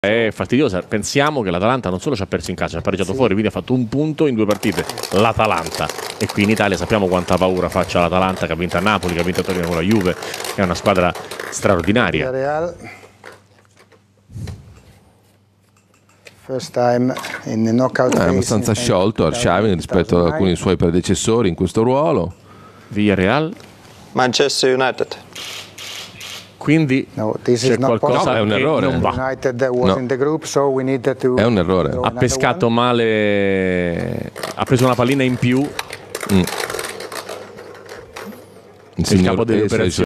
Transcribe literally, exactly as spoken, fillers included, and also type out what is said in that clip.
È fastidiosa. Pensiamo che l'Atalanta non solo ci ha perso in casa, ci ha pareggiato sì. fuori, quindi ha fatto un punto in due partite. L'Atalanta. E qui in Italia sappiamo quanta paura faccia l'Atalanta, che ha vinto a Napoli, che ha vinto a Torino con la Juve, che è una squadra straordinaria. Real. First time in the knockout è abbastanza sciolto Arshavin rispetto ad alcuni suoi predecessori in questo ruolo. Villarreal. Manchester United. Quindi no, c'è qualcosa no, è un errore. Non va. No. Group, so to è un errore. Ha pescato one. male, ha preso una pallina in più. Mm. Il, il signor capo delle operazioni